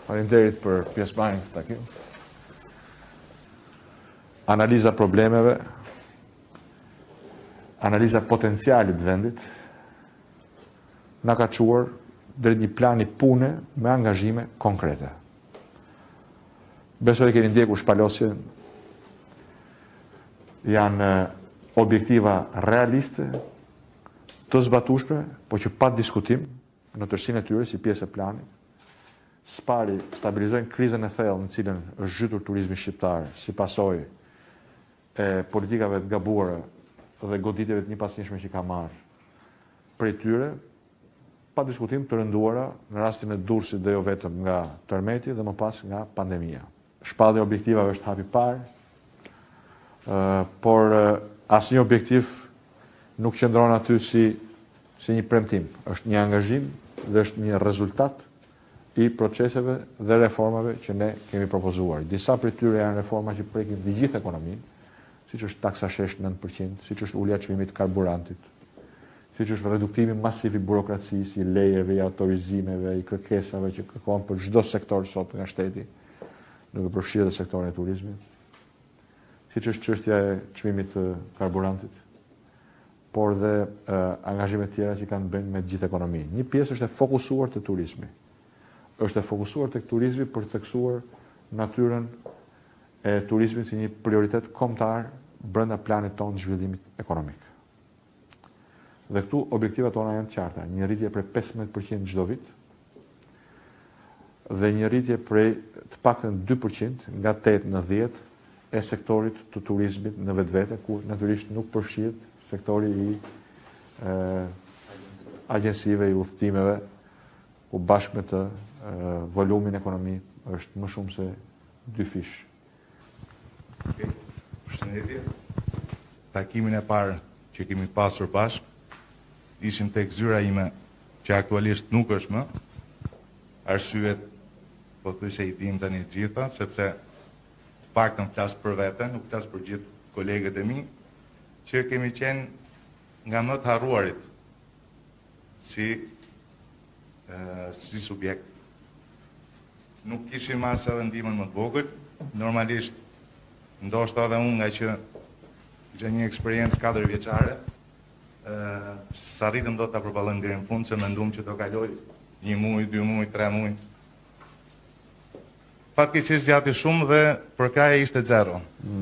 Faleminderit për pjesëmarrjen në këtë takim. Analiza problemeve, analiza potencialit vendit, na ka çuar drejt një plani pune me angazhime konkrete. Besoj keni ndjekur shpalosjen, janë objektiva realiste, të zbatueshme, po që pa diskutim në tërësinë e tyre si pjesë e planit. Spari stabilizojnë krizën e thellë në cilën është zhytur turizmi shqiptar si pasojë e politikave të gabuara dhe goditjeve të njëpasnjëshme që ka marrë prej tyre, pa diskutim të rënduara në rastin e Durrësit dhe jo vetëm nga tërmeti dhe më pas nga pandemia. Shpallja e objektivave është hapi i parë, por asnjë objektiv nuk qëndron aty si një premtim. Është një angazhim dhe është një rezultat i proceseve dhe reformave që ne kemi propozuar. Disa prej tyre janë reforma që prekin të gjithë ekonominë, siç është taksa shesh 9%, siç është ulja e çmimit të karburantit, siç është reduktimi masiv i burokracisë, i lejeve, i autorizimeve, i kërkesave që kërkohen për çdo sektor sot nga shteti, duke përfshirë edhe sektorin e turizmit, siç është çështja e çmimit të karburantit, por dhe angazhime tjera që kanë bënë me gjithë ekonominë. Një pjesë është e fokusuar te turizmi. Është e fokusuar tek turizmi për të theksuar natyrën e turizmit si një prioritet kombëtar brenda planit tonë të zhvillimit ekonomik. Dhe këtu objektivat tona janë të qarta, një rritje prej 15% çdo vit dhe një rritje prej të paktën 2% nga 8 në 10 e sektorit të turizmit në vetvete, ku natyrisht nuk përfshihet sektori i agjensive, i udhëtimeve, ku bashkë me të volumin ekonomi është më shumë se 2 fish. Përshëndetje. Takimin e parë që kemi pasur bashkë, ishim tek zyra ime që aktualisht nuk është më. Arsyet pothuajse i dim tani të gjitha, sepse paktën flas për veten, nuk flas për gjithë kolegët e mi, që kemi qenë nga më të harruarit si subjekt. Nuk kishim as edhe ndihmën më të vogël, normalisht ndoshta edhe unë nga që kisha një eksperiencë 4 vjeçare, s'arritëm dot ta përballojmë deri në fund, se menduam që do kaloj 1 muaj, 2 muaj, 3 muaj. Fatkeqësisht gjati shumë dhe përkraja ishte 0.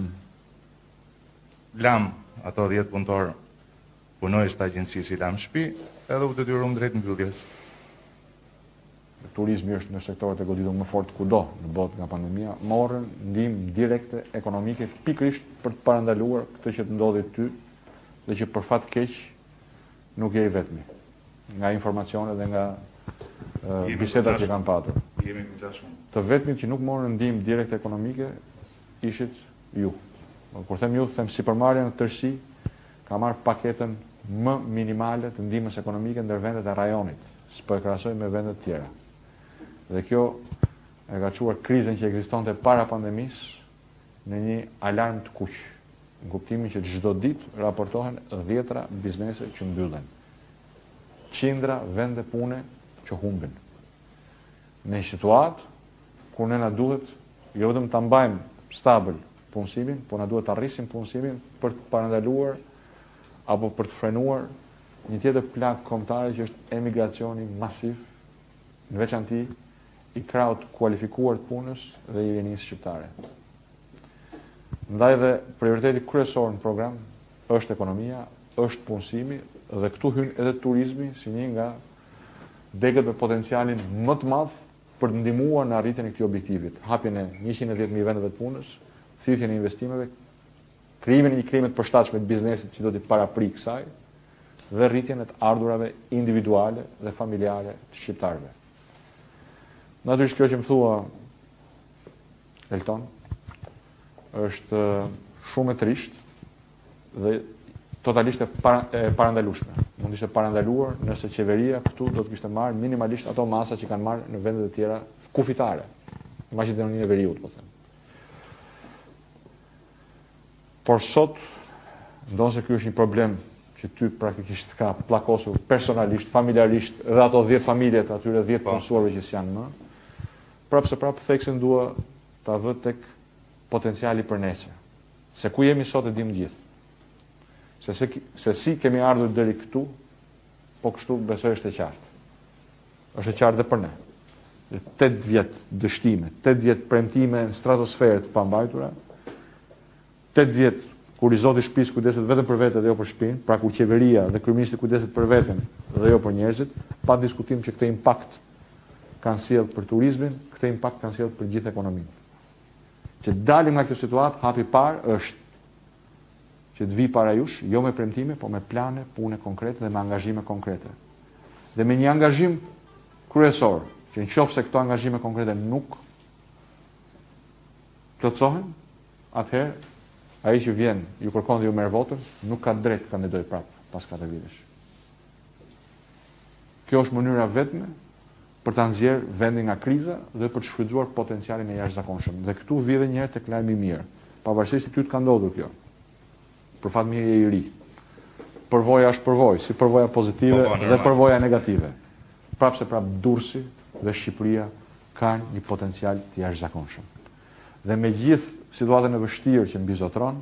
Lam ato 10 punëtor punojës të agjencisë i lam shtëpi, edhe u detyruam drejt mbylljes. Turizmi është në sektoret e goditur më fort kudo në botë nga pandemia, morën ndihmë direkte ekonomike pikërisht për të parandaluar këtë që të ndodhi ty dhe që për fat keq nuk je i vetmi. Nga informacione dhe nga bisedat që kanë patur. Jemi shumë. Të vetmit që nuk morën ndihmë direkte ekonomike ishit ju. Kur them ju, them sipërmarrja në tërësi ka marrë paketën më minimale të ndihmës ekonomike ndër vendet e rajonit, s'po e krahasoj me vendet tjera. Dhe kjo e ka çuar krizën që ekzistonte para pandemisë në një alarm të kuq, në kuptimin që çdo ditë raportohen 10 biznese që mbyllen, qindra vende pune që humben. Në një situatë ku ne na duhet jo vetëm ta mbajmë stabil punësimin, por na duhet të arrisim punësimin për të parandaluar apo për të frenuar një tjetër plagë kombëtare që është emigracioni masiv, në veçanti i krahut kualifikuar të punës dhe i rinisë shqiptare. Ndaj dhe prioriteti kryesor në program është ekonomia, është punësimi dhe këtu hyn edhe turizmi si një nga degët me potencialin më të madh për të ndihmuar në arritjen e këtij objektivit. Hapjen e 110.000 vendeve të punës, thithjen e investimeve, krijimin e një klime të përshtatshme të biznesit që do të paraprik kësaj dhe rritjen e të ardhurave individuale dhe familjare të shqiptarëve. Natyrisht kjo që më thua, Elton, është shumë e trisht dhe totalisht e parandalueshme. Mund ishte parandaluar nëse qeveria këtu do të kishte marrë minimalisht ato masa që kanë marrë në vendet e tjera kufitare, në Maqedoninë e Veriut, po them. Por sot, ndonse ky është një problem që ty praktikisht ka pllakosur personalisht, familjarisht, dhe ato 10 familjet, atyre 10 punësuarve që s'janë më, prapë theksin dua ta vë tek potenciali për nesër. Se ku jemi sot e dim gjithë. Se si kemi ardhur deri këtu, po kështu besoj është e qartë. Është e qartë dhe për ne. 8 vjet dështime, 8 vjet premtime në stratosferë të pambajtura, 8 vjet kur i zoti shtëpisë kujdeset vetëm për vete dhe jo për shtëpinë, pra ku qeveria dhe kryeministri kujdeset për veten dhe jo për njerëzit, pa diskutim që këtë impakt kanë sjellë për turizmin, këtë impakt kanë sjellë për gjithë ekonominë. Që dalim nga kjo situatë, hapi parë është që të vi para jush, jo me premtime, po me plane, pune konkrete dhe me angazhime konkrete. Dhe me një angazhim kryesor, që në qoftë se këto angazhime konkrete nuk plotësohen, atëherë ai që vjen, ju kërkon dhe ju merr votën, nuk ka drejt të kandidojë prapë pas 4 vitesh. Kjo është mënyra vetme për ta nxjerrë vendin nga kriza dhe për të shfrytzuar potencialin e jashtëzakonshëm. Dhe këtu vi edhe një herë tek lajmi i mirë. Pavarësisht se ty të ka ndodhur kjo. Për fat mirë je i ri. Përvoja është përvojë, si përvoja pozitive dhe përvoja negative. Prapse Durrësi dhe Shqipëria kanë një potencial të jashtëzakonshëm. Dhe me gjithë situatën e vështirë që mbizotron,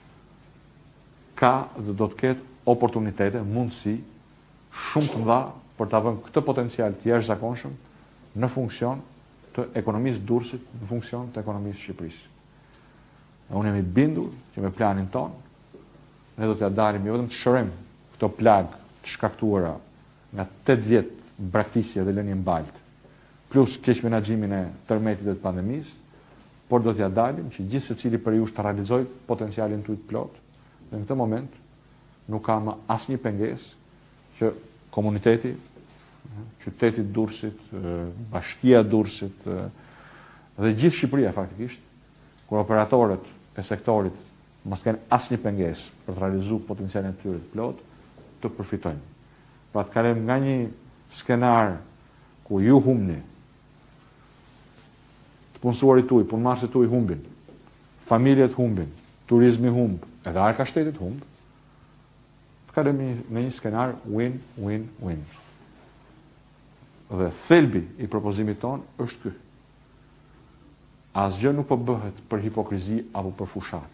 ka dhe do të ketë oportunitete, mundësi shumë të mëdha për ta vënë këtë potencial të jashtëzakonshëm në funksion të ekonomisë Durrësit, në funksion të ekonomisë Shqipërisë. Unë jam i bindur që me planin ton ne do t'ja dalim jo vetëm të shërojmë këto plagë të shkaktuara nga 8 vjet braktisje dhe lënie mbalt, plus keq menaxhimin e tërmetit dhe të pandemisë, por do t'ja dalim që gjithë secili për ju të realizojë potencialin tuaj të plot. Dhe në këtë moment nuk ka më asnjë pengesë që komuniteti, qyteti i Durrësit, bashkia e Durrësit dhe gjithë Shqipëria faktikisht, kur operatorët e sektorit mos kanë asnjë pengesë për të realizuar potencialin e tyre të plot, të përfitojnë. Pra të kalojmë nga një skenar ku ju humbni, të punësuarit tuaj, punëmarrësit tuaj humbin, familjet humbin, turizmi humb, edhe arka shtetit humb, të kalojmë në një skenar win-win-win. Dhe thelbi i propozimit ton është ky. Asgjë nuk po bëhet për hipokrizi apo për fushat.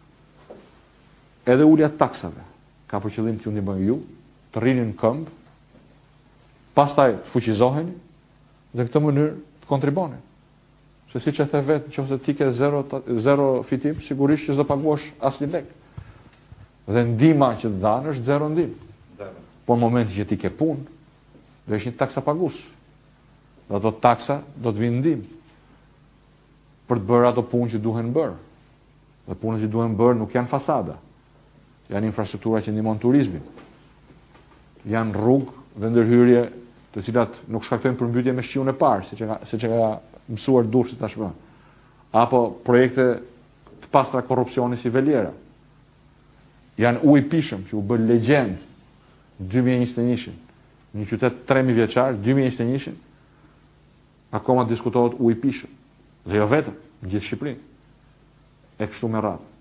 Edhe ulja taksave ka për qëllim t'ju ndihmojë ju, të rrini në këmbë, pastaj të fuqizoheni dhe në këtë mënyrë të kontriboni. Se siç e the vetë, nëse ti ke zero fitim, sigurisht që s'do paguash asnjë lek. Dhe ndihma që të dhanë është zero ndihmë. Por në momentin që ti ke punë, do jesh një taksapagues. Dhe ato taksa do të vinë ndihmë për të bërë ato punë që duhen bërë. Dhe punët që duhen bërë nuk janë fasada. Janë infrastruktura që ndihmon turizmin. Janë rrugë dhe ndërhyrje të cilat nuk shkaktojnë përmbytje me shiun e parë, siç e ka mësuar Durrësi tashmë. Apo projekte të pastra korrupsioni si Veliera. Janë ujë pishëm që u bë legjend 2021-shin. Një qytet 3000 vjeçar, 2021-shin, akoma diskutohet ujë pishëm. Dhe jo vetëm, në gjithë Shqipërinë. E kështu me radhë.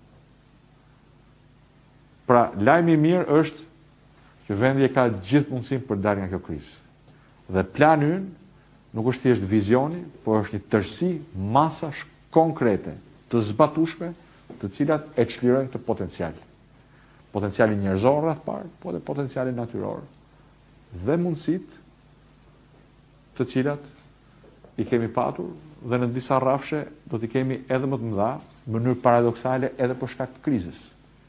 Pra, lajmi i mirë është që vendi ka gjithë mundësinë për dalë nga kjo krizë. Dhe plani ynë nuk është thjesht vizioni, por është një tërësi masash konkrete, të zbatueshme, të cilat e çlirojnë këtë potencial. Potencialin njerëzor rreth parë, po dhe potencialin natyror. Dhe mundësitë të cilat i kemi patur dhe në disa rrafshe do t'i kemi edhe më të mëdha, në mënyrë paradoksale edhe për shkak të krizës.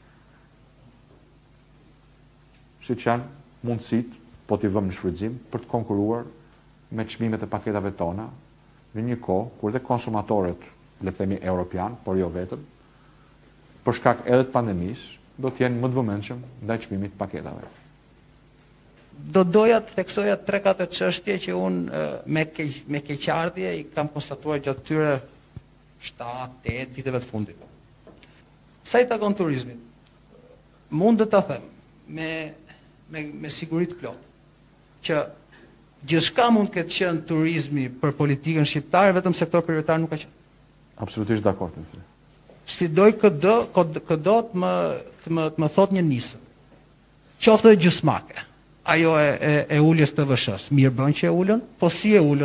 Siç janë mundësitë, po t'i vëmë në shfrytëzim për të konkuruar me çmimet e paketave tona në një kohë kur dhe konsumatorët, le të themi europian, por jo vetëm, për shkak edhe të pandemisë, do të jenë më të vëmendshëm ndaj çmimit të paketave. Do doja të theksoja 3-4 çështje që unë me keqardhje i kam konstatuar gjatë këtyre 7-8 viteve të fundit. Sa i takon turizmit, mund të ta them me siguri të plotë që gjithçka mund të ketë qenë turizmi për politikën shqiptare, vetëm sektor prioritar nuk ka qenë. Absolutisht dakord me ty. Sfidoj këdo të më thot një nisë. Qoftë dhe gjysmake. Ajo e uljes të vëshës. Mirë bën që e ullën, po si e ullën?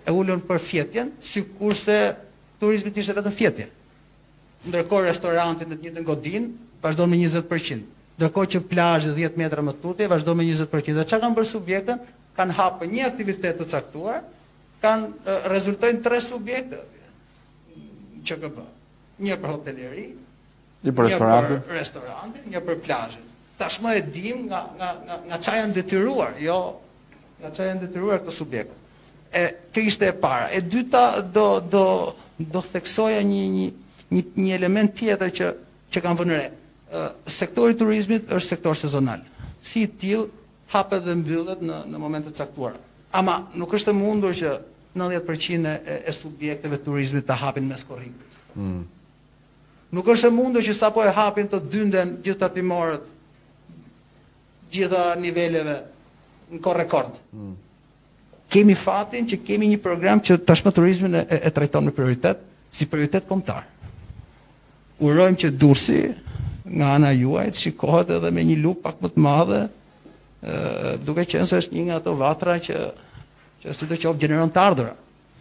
e ulën për fjetjen, sikurse turizmi ishte vetëm fjetje. Ndërkohë restoranti në të njëjtën godinë vazhdon me 20%. Ndërkohë që plazhi 10 metra më tutje vazhdon me 20%. Dhe çka kanë bërë subjektët? Kanë hapur një aktivitet të caktuar, rezultojnë 3 subjekte që QB. Një për hoteleri, një për restorantin, një për plazhin. Tashmë e dim nga çfarë janë detyruar, jo nga çfarë janë detyruar këto subjekte. Kjo ishte e para. E dyta do theksoja një element tjetër që kanë vënë re. Sektori i turizmit është sektor sezonal. Si i tillë hapet dhe mbyllet në momente të caktuara. Ama nuk është e mundur që 90% e subjekteve të turizmit të hapin mes korrikut. Nuk është e mundur që sapo e hapin të dynden gjithë tatimorët, gjitha niveleve në kohë rekord. Kemi fatin që kemi një program që tashmë turizmin e trajton me prioritet, si prioritet kombëtar. Urojmë që Durrësi nga ana juaj shikohet edhe me një lupë pak më të madhe, duke qenë se është një nga ato vatra që sidoqoftë gjeneron të ardhura.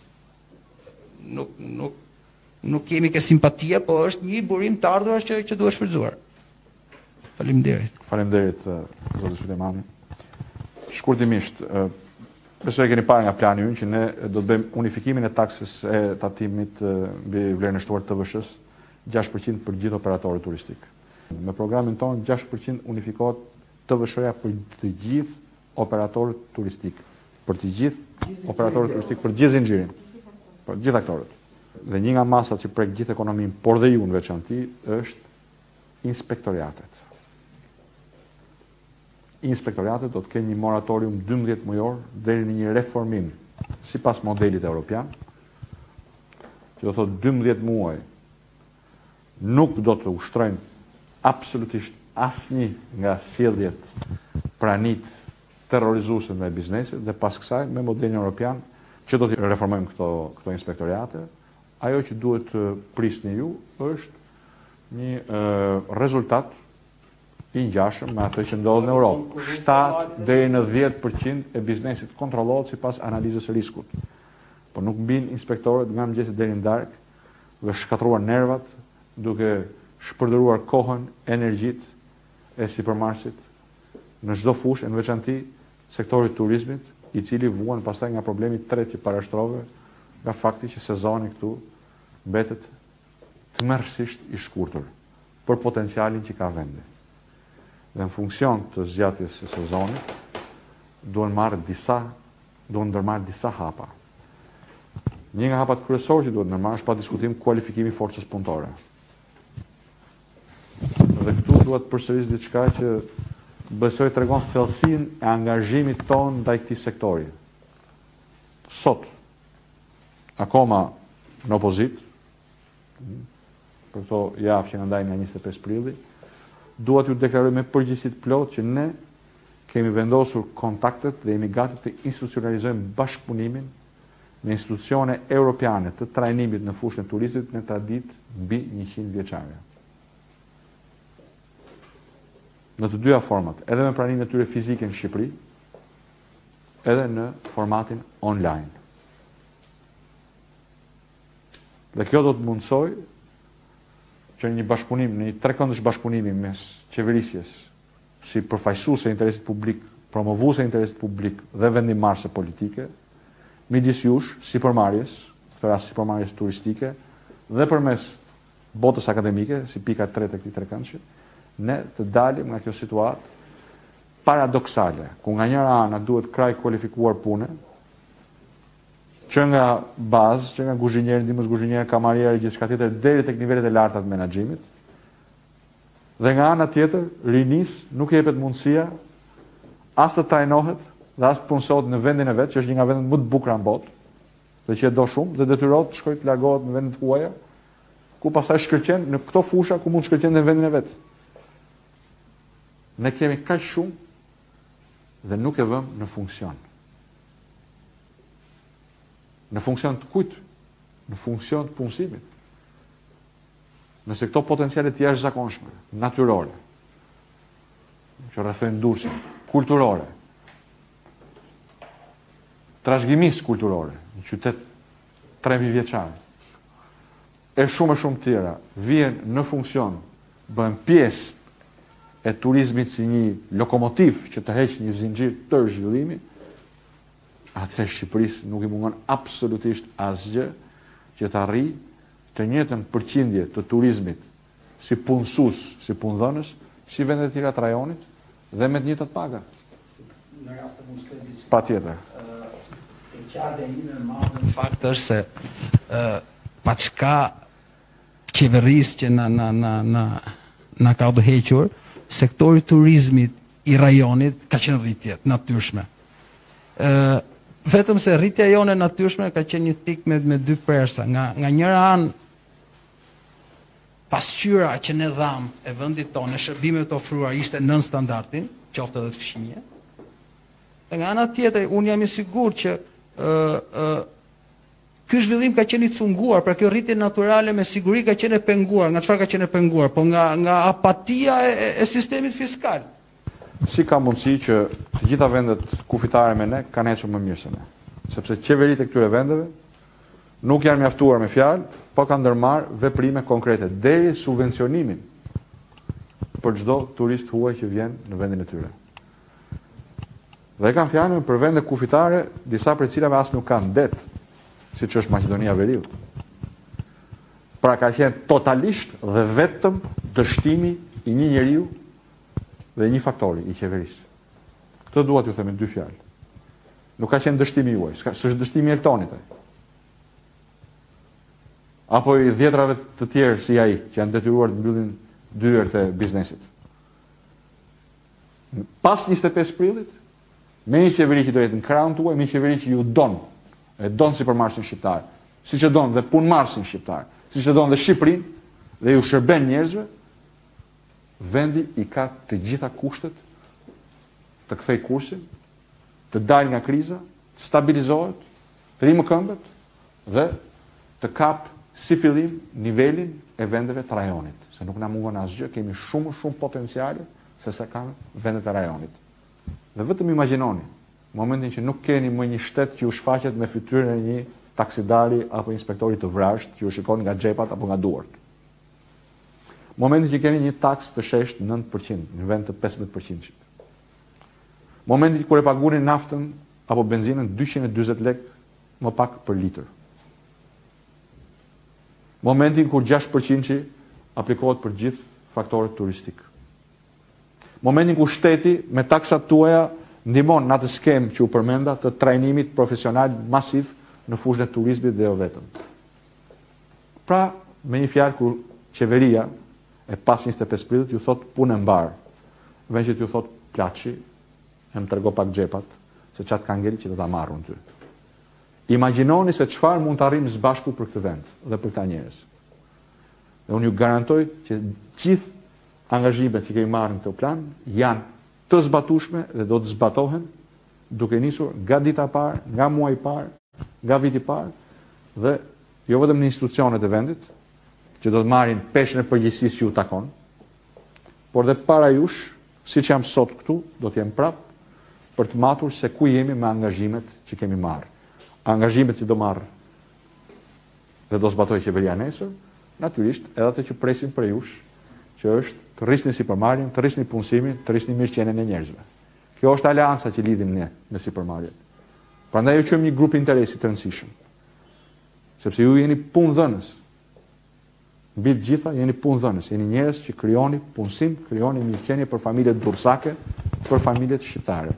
Nuk kemi ke simpatia, po është një burim të ardhura që duhet shfrytzuar. Faleminderit. Faleminderit, zoti Sulejmani. Shkurtimisht, besoj e keni parë nga plani ynë që ne do të bëjmë unifikimin e taksës e tatimit mbi vlerën e shtuar të TVSH-s 6% për gjithë operatorët turistik. Me programin tonë 6% unifikohet TVSH-ja për të gjithë operatorët turistik, për të gjithë operatorët turistik, për gjithë zinxhirin, për gjithë aktorët. Dhe një nga masat që prek gjithë ekonominë, por dhe ju në veçanti, është inspektoriatet. Inspektoriatet do të kenë një moratorium 12 mujor deri në një reformim sipas modelit evropian, që do thotë 12 muaj nuk do të ushtrojnë absolutisht asnjë nga sjelljet pranit terrorizuese me biznesit, dhe pas kësaj me modelin evropian që do të reformojmë këto inspektoriate, ajo që duhet të prisni ju është një rezultat i ngjashëm me atë që ndodh në Europë. 7 deri në 10% e biznesit kontrollohet sipas analizës së riskut. Po nuk mbin inspektorët nga mëngjesi deri në darkë dhe shkatruar nervat duke shpërdoruar kohën, energjitë e sipërmarrësit në çdo fushë, në veçanti sektorit turizmit, i cili vuan pastaj nga problemi tretë që parashtrove nga fakti që sezoni këtu mbetet tmerrsisht i shkurtër për potencialin që ka vendi. Dhe në funksion të zgjatjes së sezonit duhen ndërmarrë disa hapa. Një nga hapat kryesorë që duhet ndërmarrë është pa diskutim kualifikimi i forcës punëtore. Dhe këtu duhet përsëris diçka që besoj tregon thellësinë e angazhimit ton ndaj këtij sektori. Sot, akoma në opozit, për këto javë që na ndajnë nga 25 prilli, duhet ju deklaroj me përgjegjësi të plotë që ne kemi vendosur kontaktet dhe jemi gati të institucionalizojmë bashkëpunimin me institucione europiane të trajnimit në fushën e turizmit në traditë mbi 100 vjeçare. Në të dyja format, edhe me pranimin e tyre fizike në Shqipëri, edhe në formatin online. Dhe kjo do të mundsoj që një bashkëpunim, një trekëndësh bashkëpunimi mes qeverisjes si përfaqësuese e interesit publik, promovuese e interesit publik dhe vendimmarrëse politike, midis jush sipërmarrjes, këtë rast sipërmarrjes turistike, dhe përmes botës akademike, si pika 3 e këtij trekëndshi, ne të dalim nga kjo situatë paradoksale, ku nga njëra ana duhet kraj kualifikuar pune, që nga bazë, që nga kuzhinier, ndihmës kuzhinier, kamarier, gjithçka tjetër deri tek nivelet e larta të menaxhimit. Dhe nga ana tjetër, rinis nuk jepet mundësia as të trajnohet dhe as të punësohet në vendin e vet, që është një nga vendet më të bukura në botë, dhe që e do shumë, dhe detyrohet të shkojë të largohet në vendet huaja, ku pastaj shkëlqen në këto fusha ku mund të shkëlqen në vendin e vet. Ne kemi kaq shumë dhe nuk e vëmë në funksion. Në funksion të kujt? Në funksion të punësimit. Nëse këto potencialet të jashtëzakonshme, natyrore, që rrethojnë Durrësin, kulturore, trashëgimisë kulturore, qytet 3000 vjeçar, e shumë tjera, vjen në funksion, bëhen pjesë e turizmit si një lokomotiv që të heq një zinxhir tërë zhvillimi, atëherë Shqipërisë nuk i mungon absolutisht asgjë që të arrijë të njëjtën përqindje të turizmit si punësues, si punëdhënës, si vendet e tjera të rajonit dhe me të njëjtat paga. Në rast të mund të shkojë diçka. Patjetër. Qartja ime e madhe në fakt është se pa çka qeverisë që na ka udhëhequr, sektori turizmit i rajonit ka qenë rritje natyrshme. Vetëm se rritja jone natyrshme ka qenë një tik me dy persa. Nga njëra anë, pasqyra që ne dham e vendit tonë, shërbimet të ofruar ishte nën standardin, qoftë edhe të fshinje. Dhe nga ana tjetër, unë jam i sigurt që ky zhvillim ka qenë i cunguar, pra kjo rritje natyrale me siguri ka qenë e penguar. Nga çfarë ka qenë e penguar? Po nga apatia e sistemit fiskal. Si ka mundësi që të gjitha vendet kufitare me ne kanë ecur më mirë se ne? Sepse qeveritë e këtyre vendeve nuk janë mjaftuar me fjalë, po kanë ndërmarrë veprime konkrete, deri subvencionimin për çdo turist huaj që vjen në vendin e tyre. Dhe kanë fjalën për vende kufitare, disa prej cilave as nuk kanë det, siç është Maqedonia e Veriut. Pra ka qenë totalisht dhe vetëm dështimi i një njeriu dhe një faktori i qeverisë. Këtë dua t'ju them në dy fjalë. Nuk ka qenë dështimi juaj, s'është dështimi i Eltonit. Apo i 10-rave të tjerë si ai që janë detyruar të mbyllin dyert e biznesit. Pas 25 prillit, me një qeveri që do jetë në krahun tuaj, me një qeveri që ju e don sipërmarrësin shqiptar, siç e don dhe punëmarrësin shqiptar, siç e don dhe Shqipërinë dhe ju shërben njerëzve, vendi i ka të gjitha kushtet të kthej kursin, të dalë nga kriza, të stabilizohet, të rimë këmbët dhe të kap si fillim nivelin e vendeve të rajonit. Se nuk na mungon asgjë, kemi shumë potenciale se sa kanë vendet e rajonit. Dhe vetëm imagjinoni, momentin që nuk keni më një shtet që u shfaqet me fytyrën e një taksidari apo inspektori të vrasht që u shikon nga xhepat apo nga duart. Momentin që keni një taks të shesht 9% në vend të 15%. Momentin kur e paguni naftën apo benzinën 240 lekë më pak për litër. Momentin kur 6% aplikohet për gjithë faktorët turistik. Momentin kur shteti me taksat tuaja ndihmon në atë skemë që u përmenda të trajnimit profesional masiv në fushën e turizmit dhe jo vetëm. Pra, me një fjalë kur qeveria e pas 25 prillit ju thot punë e mbar, vend që ju thot plaçi, e më trego pak xhepat, se çat ka ngel që do ta marrun ty. Imagjinoni se çfarë mund të arrijmë së bashku për këtë vend dhe për këta njerëz. Dhe unë ju garantoj që gjithë angazhimet që kemi marrë në këtë plan janë të zbatueshme dhe do të zbatohen duke nisur nga dita e parë, nga muaji i parë, nga viti i parë dhe jo vetëm në institucionet e vendit që do të marrin peshën e përgjegjësisë që ju takon, por dhe para jush, siç jam sot këtu, do të jem prapë për të matur se ku jemi me angazhimet që kemi marrë. Angazhimet që do marrë dhe do zbatoj qeveria nesër, natyrisht edhe ato që presin për jush, që është të rrisni sipërmarrjen, të rrisni punësimin, të rrisni mirëqenien e njerëzve. Kjo është aleanca që lidhim ne me sipërmarrjen. Prandaj ju quajmë një grup interesi të rëndësishëm. Sepse ju jeni punëdhënës. Mbi të gjitha jeni punëdhënës, jeni njerëz që krijoni punësim, krijoni mirëqenie për familjet durrësake, për familjet shqiptare.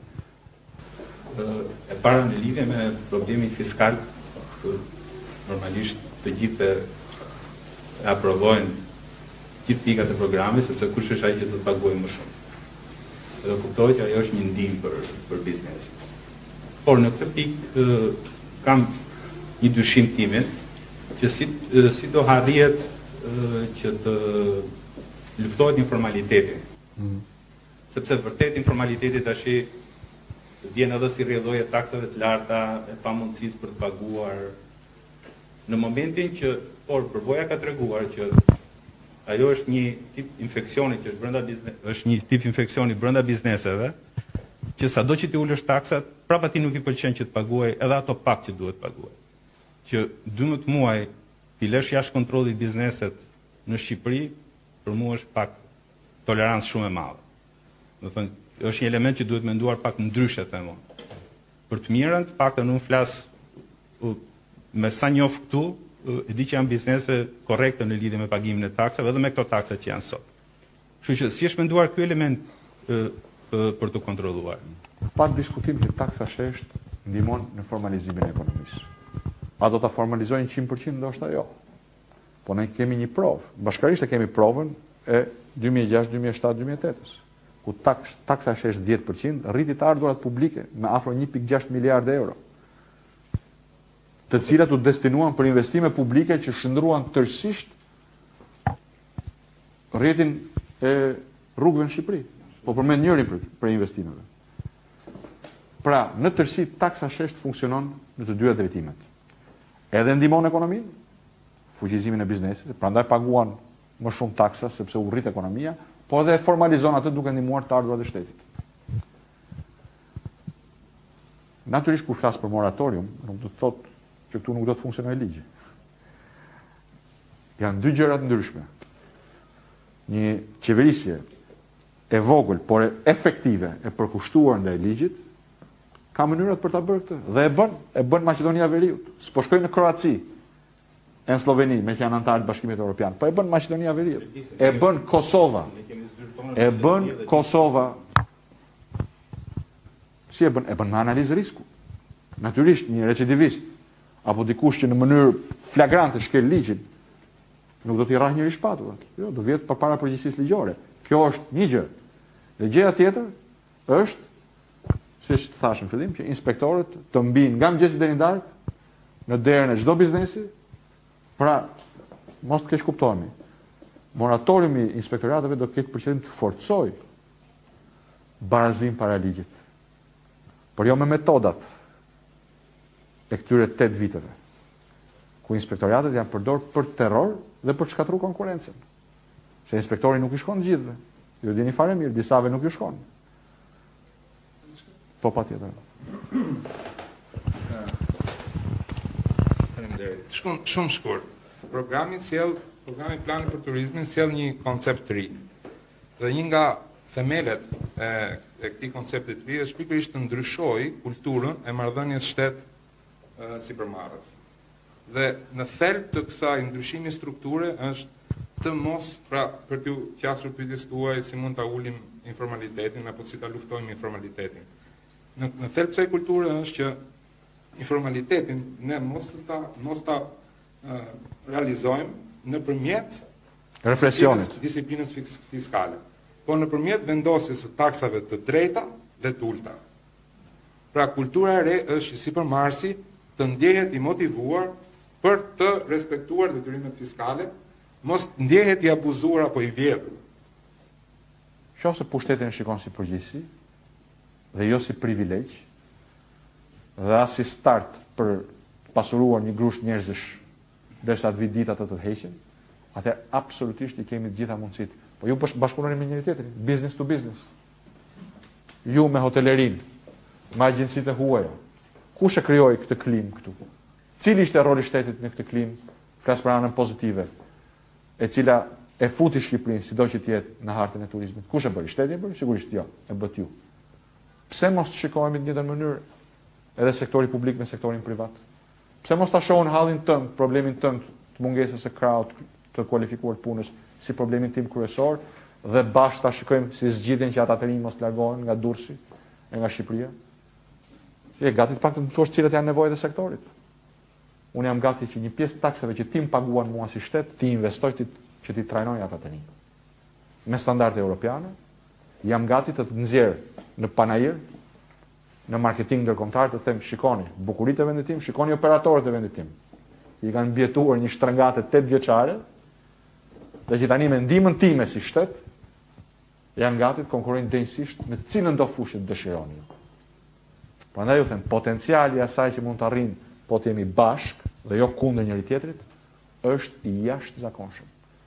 E para në lidhje me problemin fiskal, normalisht të gjithë e aprovojnë gjithë pikat e programit, sepse kush është ai që do të paguajë më shumë. Dhe kuptoj që ajo është një ndihmë për biznesin. Por në këtë pikë kam një dyshim timin që si do harrihet që të luftohet informaliteti. Sepse vërtet informaliteti tash vjen edhe si rrjedhoje taksave të larta, e pamundësisë për të paguar. Në momentin që, por përvoja ka treguar që ajo është një tip infeksioni që është një tip infeksioni brenda bizneseve, që sado që ti ulësh taksat, prapë atij nuk i pëlqen që të paguaj edhe ato pak që duhet paguaj. që 12 muaj t'i lësh jashtë kontrollit bizneset në Shqipëri, për mua është pak tolerancë shumë e madhe. Do të thënë, është një element që duhet menduar pak ndryshe, them unë. Për të mirën, paktën unë flas me sa njoh këtu, e di që janë biznese korrekte në lidhje me pagimin e taksave dhe me këto taksa që janë sot. Kështu që si është menduar ky element për të kontrolluar? Pa diskutim që taksa shesht ndihmon në formalizimin e ekonomisë. A do ta formalizojnë 100%? Ndoshta jo. Po ne kemi një provë. Bashkërisht e kemi provën e 2006, 2007, 2008-s, ku taksa shesht 10%, rriti të ardhurat publike me afro 1.6 miliardë euro, të cilat u destinuan për investime publike që shndruan tërësisht rrjetin e rrugëve në Shqipëri. Po përmend njërin për investimeve. Pra, në tërësi taksa shesht funksionon në të dyja drejtimet. Edhe ndihmon ekonominë, fuqizimin e biznesit, prandaj paguan më shumë taksa sepse u rrit ekonomia, po edhe formalizon atë duke ndihmuar të ardhurat e shtetit. Natyrisht kur flas për moratorium, nuk do të thotë që këtu nuk do të funksionojë ligji. Janë dy gjëra të ndryshme. Një qeverisje e vogël, por efektive, e përkushtuar ndaj ligjit, ka mënyrat për ta bërë këtë dhe e bën Maqedonia e Veriut. S'po shkojnë në Kroaci, në Sloveni, me që janë antarë të Bashkimit Evropian, po e bën Maqedonia e Veriut. E bën Kosova. E bën Kosova. Si e bën? E bën me analizë risku. Natyrisht një recidivist apo dikush që në mënyrë flagrante shkel ligjin, nuk do t'i rrahë njëri shpatullat. Jo, do vjet përpara përgjegjësisë ligjore. Kjo është një gjë. Dhe gjëja tjetër është, siç thashëm fillim, që inspektorët të mbijnë nga mëngjesi deri në darkë në derën e çdo biznesi. Pra, mos të keq kuptohemi. Moratoriumi i inspektoratëve do të ketë për qëllim të forcojë barazim para ligjit. Por jo me metodat e këtyre 8 viteve, ku inspektoratët janë përdorur për terror dhe për të shkatruar konkurrencën. Se inspektori nuk i shkon gjithëve. Ju dini fare mirë, disave nuk ju shkon. Po patjetër. Faleminderit. Shumë shkurt. Programi plani për turizmin sjell një koncept të ri. Dhe një nga themelet e këtij koncepti të ri është pikërisht të ndryshojë kulturën e marrëdhënies shtet sipërmarrës. Dhe në thelb të kësaj ndryshimi strukture është të mos, pra për t'ju qasur pyetjes tuaj si mund ta ulim informalitetin apo si ta luftojmë informalitetin. Në thelb të kësaj kulture është që informalitetin ne mos ta realizojmë nëpërmjet Represionit. Disiplinës fiskale, po nëpërmjet vendosjes së taksave të drejta dhe të ulta. Pra kultura e re është që sipërmarrësi të ndjehet i motivuar për të respektuar detyrimet fiskale, mos ndjehet i abuzuar apo i vjedhur. Qofse pushtetin e shikon si përgjegjësi dhe jo si privilegj, dhe as si start për të pasuruar një grusht njerëzish derisa të vijë dita të heqin, atëherë absolutisht i kemi të gjitha mundësitë. Po ju bashkëpunoni me njëri tjetrin, business to business. Ju me hotelerin, me agjencitë e huaja. Kush e krijoi këtë klimë këtu? Cili ishte roli i shtetit në këtë klimë? Flas për anën pozitive, e cila e futi Shqipërinë sido që të jetë në hartën e turizmit. Kush e bëri? Shteti e bëri? Sigurisht jo, e bët ju. Pse mos shikohemi në njëjtën mënyrë edhe sektori publik me sektorin privat? Pse mos ta shohun hallin tënd, problemin tënd të mungesës së kraut të kualifikuar punës si problemin tim kryesor dhe bashkë ta shikojmë si zgjidhjen që ata të rinj mos largohen nga Durrësi e nga Shqipëria? Je gati të paktën të thuash cilat janë nevojat e sektorit. Unë jam gati që një pjesë të taksave që ti më paguan mua si shtet, ti investoj që ti trajnoj ata të rinj. Me standarde europiane, jam gati të nxjerr në panajër, në marketing ndërkombëtar të them, shikoni bukuritë e vendit tim, shikoni operatorët e vendit tim. I kanë mbjetuar një shtrëngate 8 vjeçare, dhe që tani me ndihmën time si shtet, janë gati të konkurrojnë denjësisht në cilën do fushë dëshironi. Prandaj ju them, potenciali i asaj që mund të arrijmë po të jemi bashk dhe jo kundër njëri tjetrit, është i jashtëzakonshëm.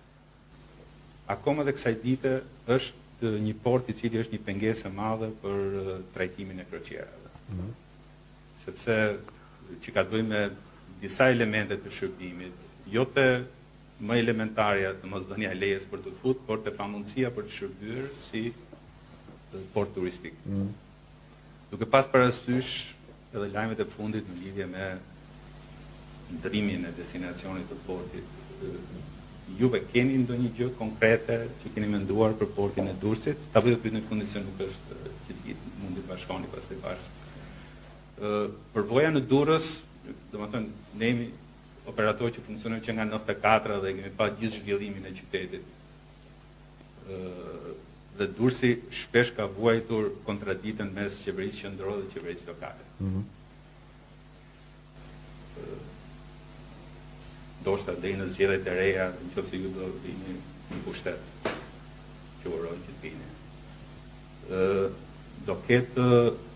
Akoma dhe kësaj dite është një port i cili është një pengesë e madhe për trajtimin e kroqerave. Sepse që ka të bëjë me disa elemente të shërbimit, jo të më elementarja të mosdhënia e lejes për të fut, por të pamundësia për të shërbyer si port turistik. Duke pas parasysh edhe lajmet e fundit në lidhje me ndrimin e destinacionit të portit, juve keni ndonjë gjë konkrete që keni menduar për portin e Durrësit? Ta bëj të pyet në kondicion nuk është që mundi të bashkoni pastaj pas. Përvoja në Durrës, domethënë ne jemi operator që funksionojnë që nga 94 dhe kemi pa gjithë zhvillimin e qytetit. Dhe Durrësi shpesh ka vuajtur kontraditën mes qeverisë qendrore dhe qeverisë lokale. Ndoshta deri në zgjedhjet e reja, nëse ju do vini në pushtet, që urojmë që të vini. Do ketë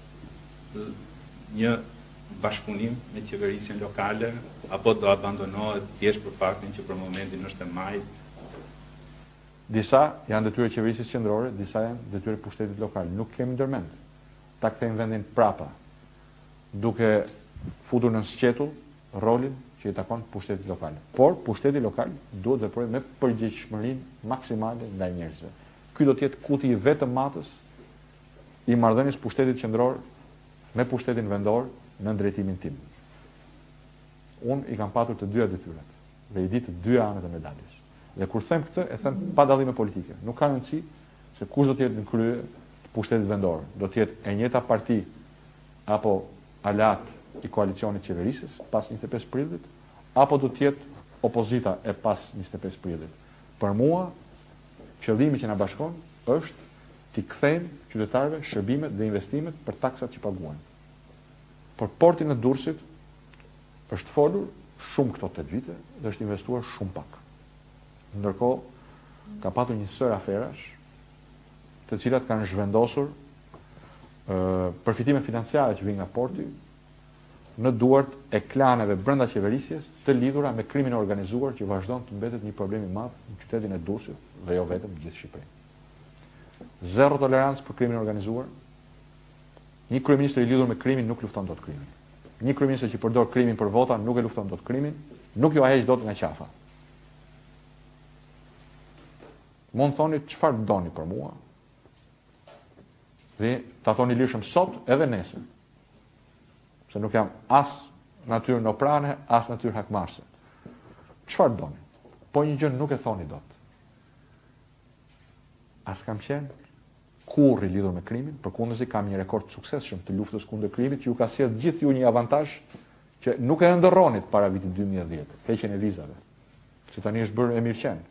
një bashkëpunim me qeverisjen lokale, apo do abandonohet thjesht për faktin që për momentin është e majt? Disa janë detyre qeverisjes qendrore, disa janë detyre pushtetit lokal. Nuk kemi ndërmend. Ta kthejmë vendin prapa, duke futur në sqetull rolin që i takon pushtetit lokal. Por pushteti lokal duhet të veprojë me përgjegjësinë maksimale ndaj njerëzve. Ky do të jetë kuti i vetëm matës i marrëdhënies pushtetit qendror me pushtetin vendor në drejtimin tim. Unë i kam patur të dyja detyrat dhe i di të dyja anët e medaljes. Dhe kur them këtë, e them pa dallime politike. Nuk ka rëndësi se kush do të jetë në krye të pushtetit vendor. Do të jetë e njëjta parti apo alat i koalicionit qeverisës pas 25 prillit, apo do të jetë opozita e pas 25 prillit. Për mua, qëllimi që na bashkon është t'i kthejmë qytetarëve shërbimet dhe investimet për taksat që paguajnë. Për portin e Durrësit është folur shumë këto 8 vite dhe është investuar shumë pak. Ndërkohë ka patur një sër aferash të cilat kanë zhvendosur përfitime financiare që vijnë nga porti në duart e klaneve brenda qeverisjes të lidhura me krimin e organizuar që vazhdon të mbetet një problem i madh në qytetin e Durrësit dhe jo vetëm në gjithë Shqipërinë. Zero tolerancë për krimin e organizuar. Një kryeminist i lidhur me krimin nuk lufton dot krimin. Një kryeminist që përdor krimin për vota nuk e lufton dot krimin, nuk ju heq dot nga qafa. Mund thoni çfarë doni për mua. Dhe ta thoni lirshëm sot edhe nesër. Se nuk jam as natyrë noprane, as natyrë hakmarrëse. Çfarë doni? Po një gjë nuk e thoni dot. As kam qenë kurrë i lidhur me krimin, përkundërzi kam një rekord të suksesshëm të luftës kundër krimit që ju ka sjellë gjithë ju një avantazh që nuk e ndërronit para vitit 2010, heqjen e vizave, që tani është bërë e mirëqen.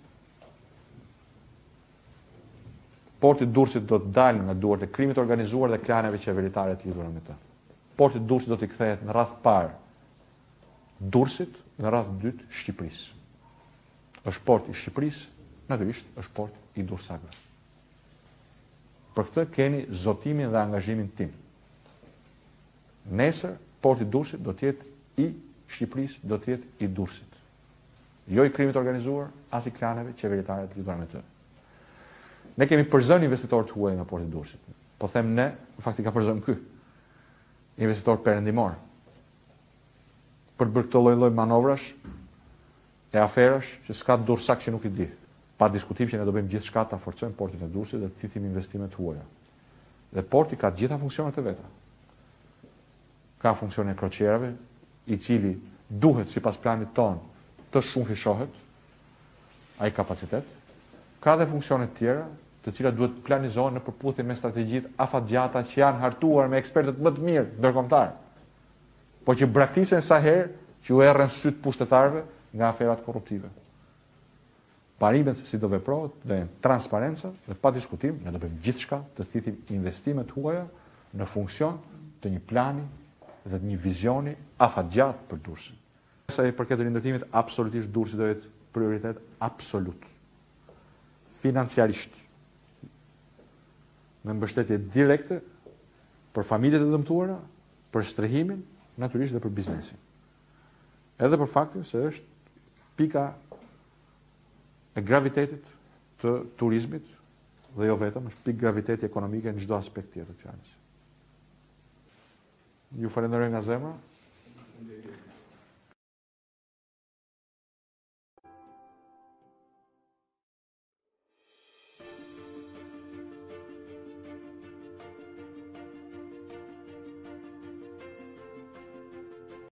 Porti i Durrësit do të dalë nga duart e krimit organizuar dhe klaneve qeveritare të lidhura me të. Porti i Durrësit do të kthehet në radh parë Durrësit, në radh dytë Shqipërisë. Është port i Shqipërisë, natyrisht është port i Durrësakëve. Për këtë keni zotimin dhe angazhimin tim. Nesër, porti i Durrësit do të jetë i Shqipërisë, do të jetë i Durrësit. Jo i krimit organizuar, as i klaneve qeveritare të lidhura me të. Ne kemi përzënë investitorë të huaj nga porti i Durrësit. Po them ne, në fakt i ka përzënë ky. Investitor perëndimor. Për të bërë këtë lloj manovrash e aferash që s'ka durrësak që nuk i di. Pa diskutim që ne do bëjmë gjithçka ta forcojmë portin e Durrësit dhe të thithim investimet huaja. Dhe porti ka të gjitha funksionet e veta. Ka funksionin e kroqerave, i cili duhet sipas planit ton të shumëfishohet ai kapacitet. Ka dhe funksionet tjera, të cilat duhet planizohen në përputhje me strategjitë afatgjata që janë hartuar me ekspertët më të mirë ndërkombëtar. Po që braktisen sa herë që u errën syt pushtetarëve nga aferat korruptive. Parimet se si do veprohet dhe transparenca dhe pa diskutim, ne do bëjmë gjithçka të thithim investimet huaja në funksion të një plani dhe të një vizioni afatgjat për Durrësin. Sa i përket rindërtimit, absolutisht Durrësi do jetë prioritet absolut. Financiarisht. Me mbështetje direkte për familjet e dëmtuara, për strehimin, natyrisht dhe për biznesin. Edhe për faktin se është pika e gravitetit të turizmit dhe jo vetëm, është pikë graviteti ekonomike në çdo aspekt tjetër të fjalës. Ju falenderoj nga zemra.